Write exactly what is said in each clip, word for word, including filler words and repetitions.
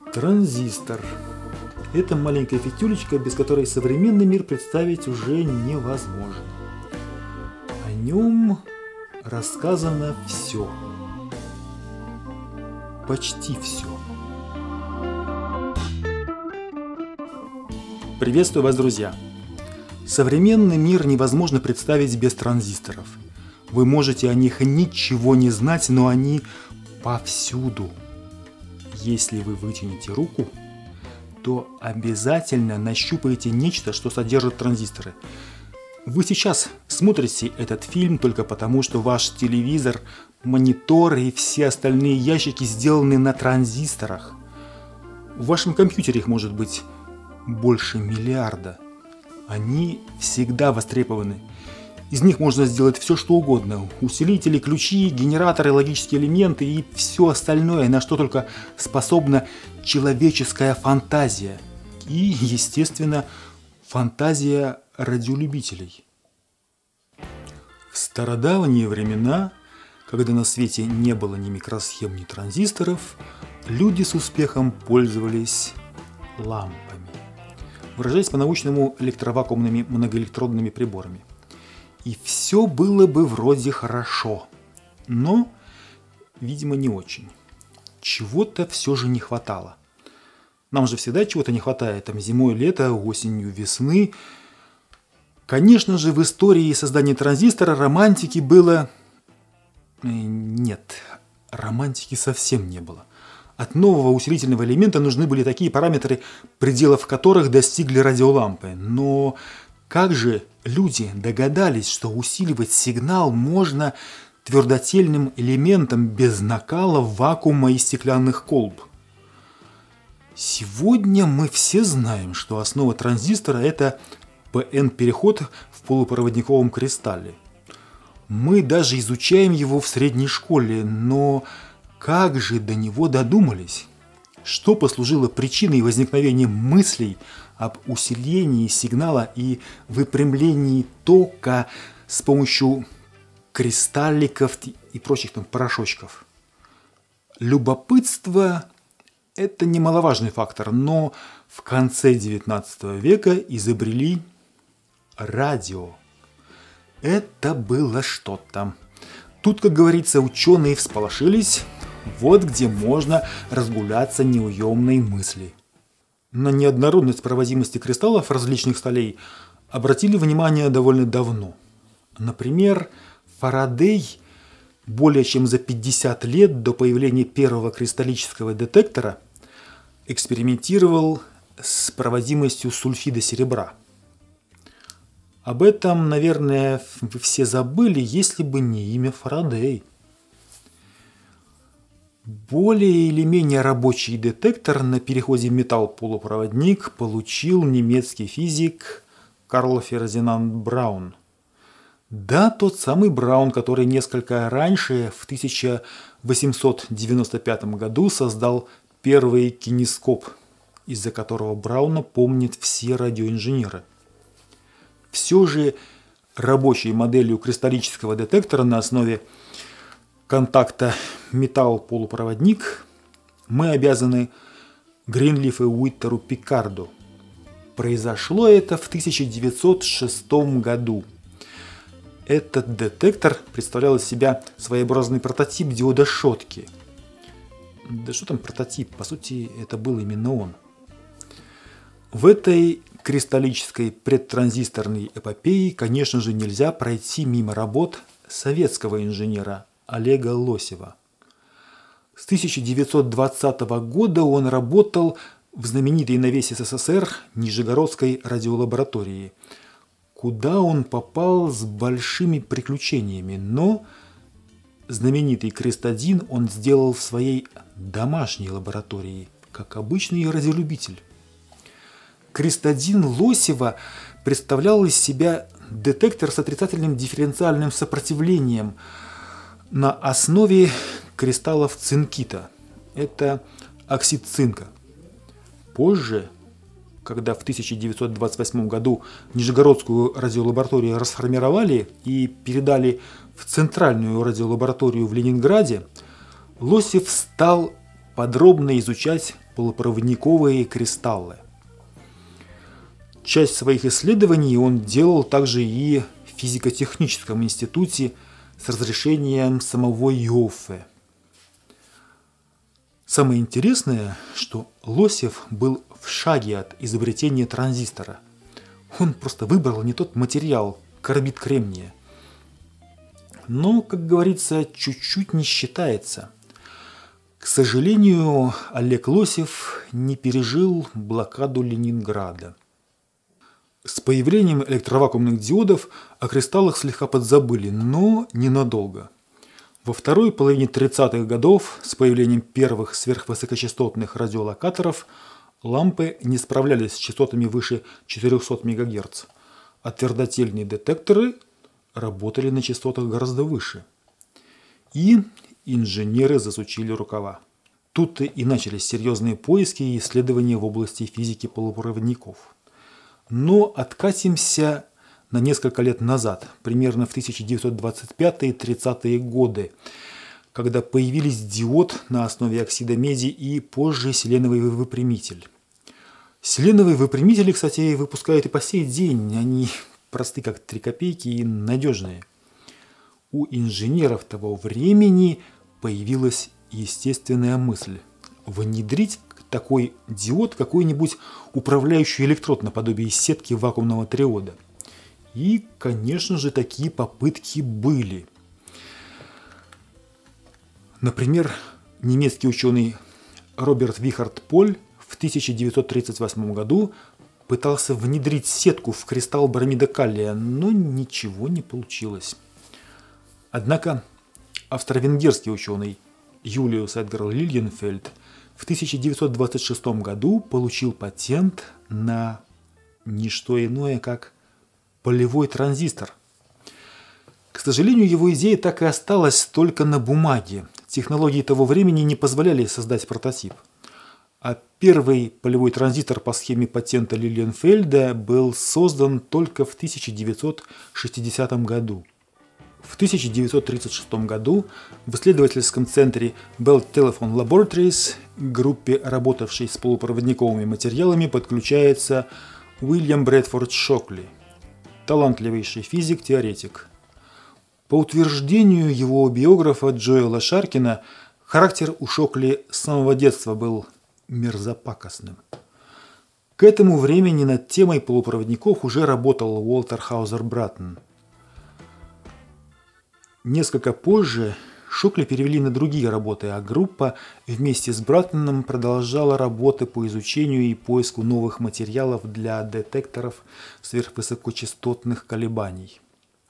Транзистор. Это маленькая фитюлечка, без которой современный мир представить уже невозможно. О нем рассказано все. Почти все. Приветствую вас, друзья! Современный мир невозможно представить без транзисторов. Вы можете о них ничего не знать, но они повсюду. Если вы вытянете руку, то обязательно нащупаете нечто, что содержит транзисторы. Вы сейчас смотрите этот фильм только потому, что ваш телевизор, монитор и все остальные ящики сделаны на транзисторах. В вашем компьютере их может быть больше миллиарда. Они всегда востребованы. Из них можно сделать все, что угодно. Усилители, ключи, генераторы, логические элементы и все остальное, на что только способна человеческая фантазия. И, естественно, фантазия радиолюбителей. В стародавние времена, когда на свете не было ни микросхем, ни транзисторов, люди с успехом пользовались лампами. Выражаясь по-научному, электровакуумными многоэлектродными приборами. И все было бы вроде хорошо, но, видимо, не очень. Чего-то все же не хватало. Нам же всегда чего-то не хватает, там зимой, лето, осенью, весны. Конечно же, в истории создания транзистора романтики было... Нет, романтики совсем не было. От нового усилительного элемента нужны были такие параметры, пределов которых достигли радиолампы. Но как же люди догадались, что усиливать сигнал можно твердотельным элементом без накала, вакуума и стеклянных колб? Сегодня мы все знаем, что основа транзистора – это пэ эн-переход в полупроводниковом кристалле. Мы даже изучаем его в средней школе, но как же до него додумались? Что послужило причиной возникновения мыслей об усилении сигнала и выпрямлении тока с помощью кристалликов и прочих там порошочков? Любопытство – это немаловажный фактор, но в конце девятнадцатого века изобрели радио. Это было что-то. Тут, как говорится, ученые всполошились. Вот где можно разгуляться неуемной мысли. На неоднородность проводимости кристаллов различных сталей обратили внимание довольно давно. Например, Фарадей более чем за пятьдесят лет до появления первого кристаллического детектора экспериментировал с проводимостью сульфида серебра. Об этом, наверное, вы все забыли, если бы не имя Фарадей. Более или менее рабочий детектор на переходе металл-полупроводник получил немецкий физик Карл Фердинанд Браун. Да, тот самый Браун, который несколько раньше, в тысяча восемьсот девяносто пятом году, создал первый кинескоп, из-за которого Брауна помнят все радиоинженеры. Все же рабочей моделью кристаллического детектора на основе контакта металл-полупроводник мы обязаны Гринлифу и Уиттеру Пикарду. Произошло это в тысяча девятьсот шестом году. Этот детектор представлял из себя своеобразный прототип диода Шотки. Да что там прототип? По сути, это был именно он. В этой кристаллической предтранзисторной эпопеи, конечно же, нельзя пройти мимо работ советского инженера Олега Лосева. С тысяча девятьсот двадцатого года он работал в знаменитой на весь эс эс эс эр Нижегородской радиолаборатории, куда он попал с большими приключениями, но знаменитый крест один он сделал в своей домашней лаборатории, как обычный радиолюбитель. крест один Лосева представлял из себя детектор с отрицательным дифференциальным сопротивлением на основе кристаллов цинкита. Это оксид цинка. Позже, когда в тысяча девятьсот двадцать восьмом году Нижегородскую радиолабораторию расформировали и передали в Центральную радиолабораторию в Ленинграде, Лосев стал подробно изучать полупроводниковые кристаллы. Часть своих исследований он делал также и в физико-техническом институте с разрешением самого Йоффе. Самое интересное, что Лосев был в шаге от изобретения транзистора. Он просто выбрал не тот материал, карбид кремния. Но, как говорится, чуть-чуть не считается. К сожалению, Олег Лосев не пережил блокаду Ленинграда. С появлением электровакуумных диодов о кристаллах слегка подзабыли, но ненадолго. Во второй половине тридцатых годов с появлением первых сверхвысокочастотных радиолокаторов лампы не справлялись с частотами выше четырехсот мегагерц, а твердотельные детекторы работали на частотах гораздо выше. И инженеры засучили рукава. Тут и начались серьезные поиски и исследования в области физики полупроводников. Но откатимся на несколько лет назад, примерно в тысяча девятьсот двадцать пятые — тридцатые годы, когда появились диод на основе оксида меди и позже селеновый выпрямитель. Селеновые выпрямители, кстати, выпускают и по сей день. Они просты как три копейки и надежные. У инженеров того времени появилась естественная мысль – внедрить такой диод какой-нибудь управляющий электрод наподобие сетки вакуумного триода. И, конечно же, такие попытки были. Например, немецкий ученый Роберт Вихард Поль в тысяча девятьсот тридцать восьмом году пытался внедрить сетку в кристалл бромида калия, но ничего не получилось. Однако австро-венгерский ученый Юлиус Эдгар Лильенфельд в тысяча девятьсот двадцать шестом году получил патент на не что иное, как полевой транзистор. К сожалению, его идея так и осталась только на бумаге. Технологии того времени не позволяли создать прототип. А первый полевой транзистор по схеме патента Лильенфельда был создан только в тысяча девятьсот шестидесятом году. В тысяча девятьсот тридцать шестом году в исследовательском центре Bell Telephone Laboratories, группе, работавшей с полупроводниковыми материалами, подключается Уильям Брэдфорд Шокли, талантливейший физик-теоретик. По утверждению его биографа Джоэла Шаркина, характер у Шокли с самого детства был мерзопакостным. К этому времени над темой полупроводников уже работал Уолтер Хаузер Браттон. Несколько позже Шокли перевели на другие работы, а группа вместе с Браттоном продолжала работы по изучению и поиску новых материалов для детекторов сверхвысокочастотных колебаний.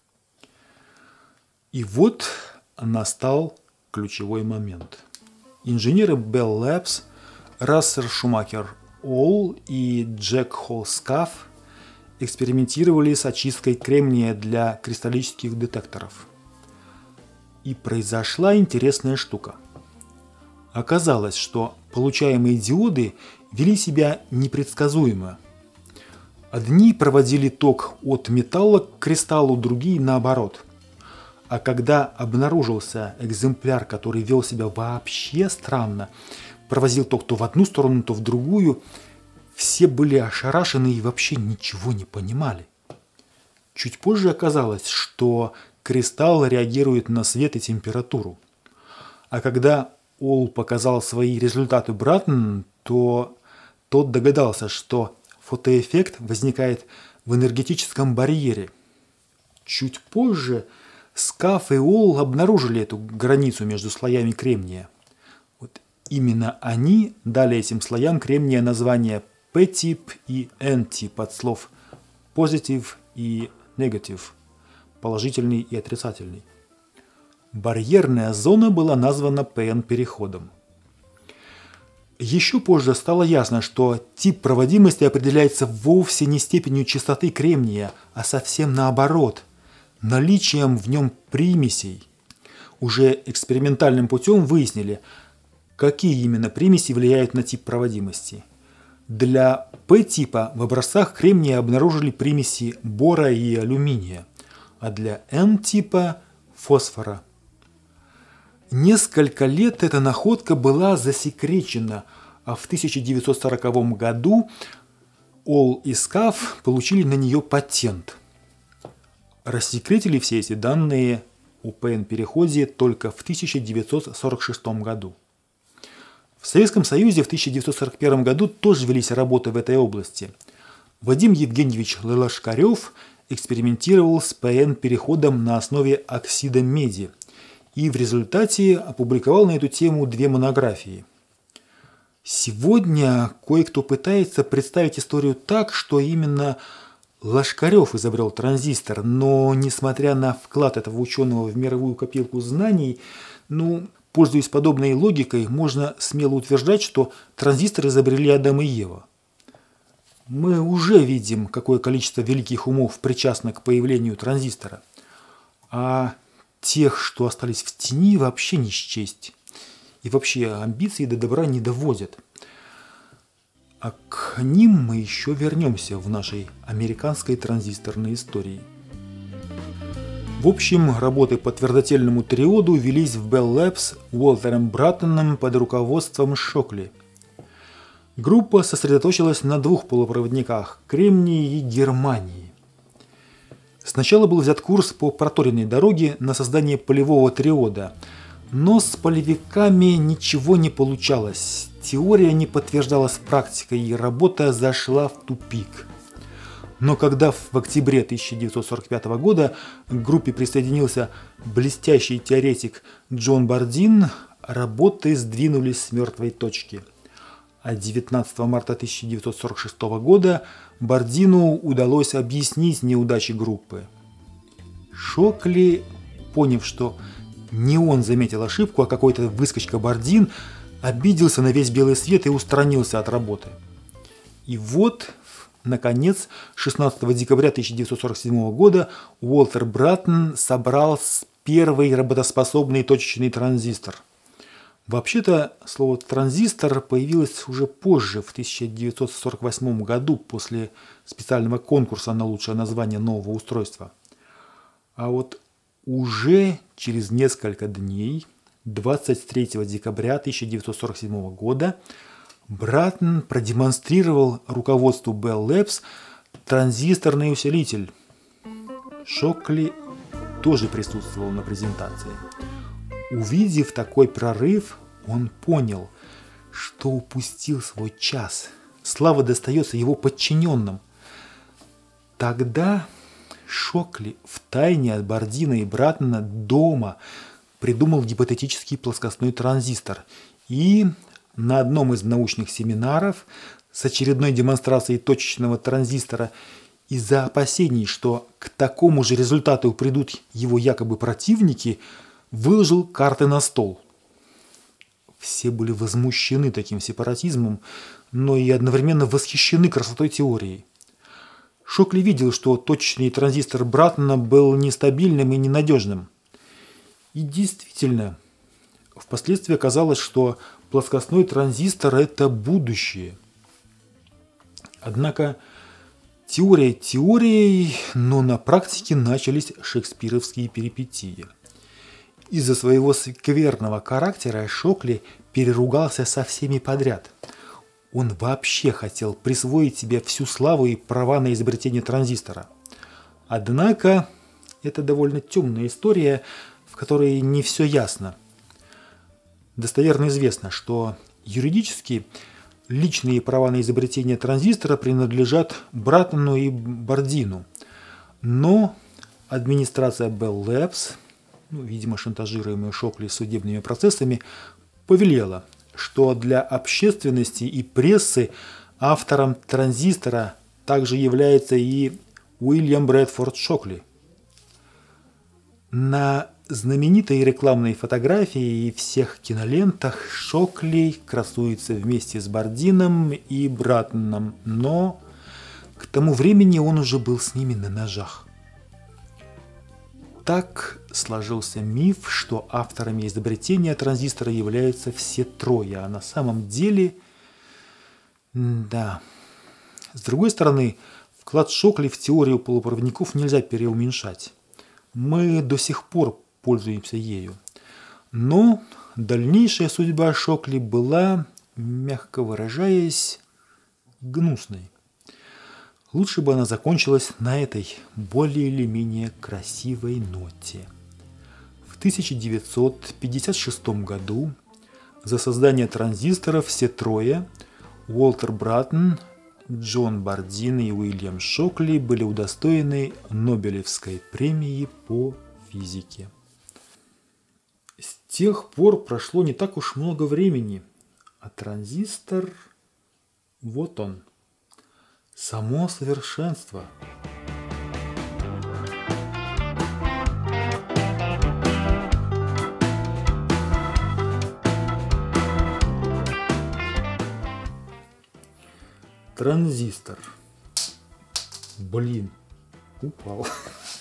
И вот настал ключевой момент. Инженеры Bell Labs Рассер Шумахер Олл и Джек Холл Скафф экспериментировали с очисткой кремния для кристаллических детекторов. И произошла интересная штука. Оказалось, что получаемые диоды вели себя непредсказуемо. Одни проводили ток от металла к кристаллу, другие наоборот. А когда обнаружился экземпляр, который вел себя вообще странно, провозил ток то в одну сторону, то в другую, все были ошарашены и вообще ничего не понимали. Чуть позже оказалось, что кристалл реагирует на свет и температуру. А когда Олл показал свои результаты Браттону, то тот догадался, что фотоэффект возникает в энергетическом барьере. Чуть позже Скафф и Олл обнаружили эту границу между слоями кремния. Вот именно они дали этим слоям кремния названия P-тип и N-тип от слов positive и negative, положительный и отрицательный. Барьерная зона была названа пи эн-переходом. Еще позже стало ясно, что тип проводимости определяется вовсе не степенью чистоты кремния, а совсем наоборот – наличием в нем примесей. Уже экспериментальным путем выяснили, какие именно примеси влияют на тип проводимости. Для P-типа в образцах кремния обнаружили примеси бора и алюминия, а для N-типа – фосфора. Несколько лет эта находка была засекречена, а в тысяча девятьсот сороковом году Олл и Скаф получили на нее патент. Рассекретили все эти данные о пэ эн-переходе только в тысяча девятьсот сорок шестом году. В Советском Союзе в тысяча девятьсот сорок первом году тоже велись работы в этой области. Вадим Евгеньевич Лошкарев экспериментировал с пэ эн-переходом на основе оксида меди и в результате опубликовал на эту тему две монографии. Сегодня кое-кто пытается представить историю так, что именно Лошкарев изобрел транзистор, но, несмотря на вклад этого ученого в мировую копилку знаний, ну, пользуясь подобной логикой, можно смело утверждать, что транзистор изобрели Адам и Ева. Мы уже видим, какое количество великих умов причастно к появлению транзистора, а тех, что остались в тени, вообще не счесть. И вообще амбиции до добра не доводят. А к ним мы еще вернемся в нашей американской транзисторной истории. В общем, работы по твердотельному триоду велись в Bell Labs Уолтером Браттоном под руководством Шокли. Группа сосредоточилась на двух полупроводниках – Кремнии и Германии. Сначала был взят курс по проторенной дороге на создание полевого триода, но с полевиками ничего не получалось. Теория не подтверждалась практикой, и работа зашла в тупик. Но когда в октябре тысяча девятьсот сорок пятого года к группе присоединился блестящий теоретик Джон Бардин, работы сдвинулись с мертвой точки. А девятнадцатого марта тысяча девятьсот сорок шестого года Бардину удалось объяснить неудачи группы. Шокли, поняв, что не он заметил ошибку, а какой-то выскочка Бардин, обиделся на весь белый свет и устранился от работы. И вот, наконец, шестнадцатого декабря тысяча девятьсот сорок седьмого года Уолтер Браттон собрал первый работоспособный точечный транзистор. Вообще-то слово «транзистор» появилось уже позже, в тысяча девятьсот сорок восьмом году, после специального конкурса на лучшее название нового устройства. А вот уже через несколько дней, двадцать третьего декабря тысяча девятьсот сорок седьмого года, Браттон продемонстрировал руководству Bell Labs транзисторный усилитель. Шокли тоже присутствовал на презентации. Увидев такой прорыв, он понял, что упустил свой час. Слава достается его подчиненным. Тогда Шокли втайне от Бардина и Браттона дома придумал гипотетический плоскостной транзистор и на одном из научных семинаров с очередной демонстрацией точечного транзистора из-за опасений, что к такому же результату придут его якобы противники, выложил карты на стол. Все были возмущены таким сепаратизмом, но и одновременно восхищены красотой теории. Шокли видел, что точечный транзистор Браттона был нестабильным и ненадежным. И действительно, впоследствии оказалось, что плоскостной транзистор – это будущее. Однако теория теорией, но на практике начались шекспировские перипетии. Из-за своего скверного характера Шокли переругался со всеми подряд. Он вообще хотел присвоить себе всю славу и права на изобретение транзистора. Однако это довольно темная история, в которой не все ясно. Достоверно известно, что юридически личные права на изобретение транзистора принадлежат Браттону и Бардину. Но администрация Bell Labs, ну, видимо, шантажируемая Шокли судебными процессами, повелела, что для общественности и прессы автором транзистора также является и Уильям Брэдфорд Шокли. На знаменитой рекламной фотографии и всех кинолентах Шокли красуется вместе с Бардином и Браттоном, но к тому времени он уже был с ними на ножах. Так сложился миф, что авторами изобретения транзистора являются все трое, а на самом деле, да. С другой стороны, вклад Шокли в теорию полупроводников нельзя переуменьшать. Мы до сих пор пользуемся ею. Но дальнейшая судьба Шокли была, мягко выражаясь, гнусной. Лучше бы она закончилась на этой более или менее красивой ноте. В тысяча девятьсот пятьдесят шестом году за создание транзисторов все трое – Уолтер Браттон, Джон Бардин и Уильям Шокли – были удостоены Нобелевской премии по физике. С тех пор прошло не так уж много времени, а транзистор – вот он, само совершенство. Транзистор. Блин, упал.